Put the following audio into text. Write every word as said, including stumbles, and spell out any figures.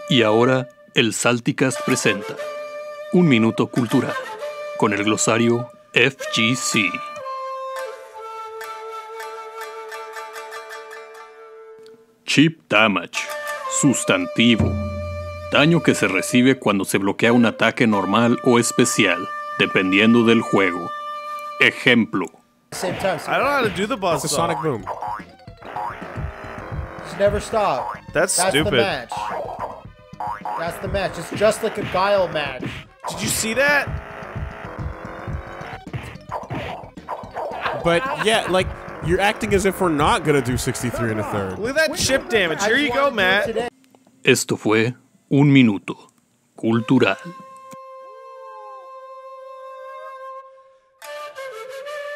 Y ahora, el Salticast presenta Un Minuto Cultural, con el glosario F G C. Chip damage. Sustantivo. Daño que se recibe cuando se bloquea un ataque normal o especial, dependiendo del juego. Ejemplo. Same time. I don't know how to do the buzz It's a saw. sonic boom. Just never stop. That's, That's stupid. the match. That's the match. It's just like a Guile match. Did you see that? But yeah, like you're acting as if we're not gonna do sixty-three and a third. Look at that chip damage. Here I you just go, wanted to do it Matt. today. Esto fue Un Minuto Cultural.